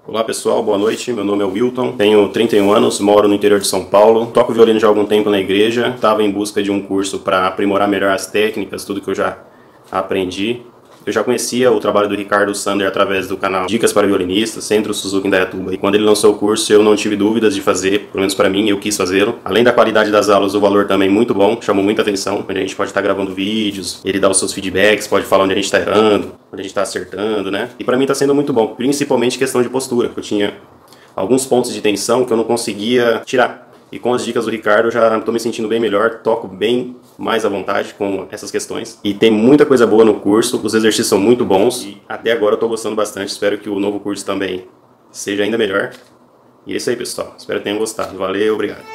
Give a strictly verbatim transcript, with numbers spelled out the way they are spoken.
Olá pessoal, boa noite, meu nome é Wilton, tenho trinta e um anos, moro no interior de São Paulo, toco violino já há algum tempo na igreja, estava em busca de um curso para aprimorar melhor as técnicas, tudo que eu já aprendi. Eu já conhecia o trabalho do Ricardo Sander através do canal Dicas para Violinistas, Centro Suzuki Indaiatuba, e quando ele lançou o curso eu não tive dúvidas de fazer, pelo menos para mim, eu quis fazê-lo. Além da qualidade das aulas, o valor também muito bom, chamou muita atenção, onde a gente pode estar gravando vídeos, ele dá os seus feedbacks, pode falar onde a gente está errando, onde a gente está acertando, né? E para mim está sendo muito bom, principalmente questão de postura, eu tinha alguns pontos de tensão que eu não conseguia tirar. E com as dicas do Ricardo eu já estou me sentindo bem melhor, toco bem mais à vontade com essas questões. E tem muita coisa boa no curso, os exercícios são muito bons e até agora eu estou gostando bastante. Espero que o novo curso também seja ainda melhor. E é isso aí, pessoal. Espero que tenham gostado. Valeu, obrigado.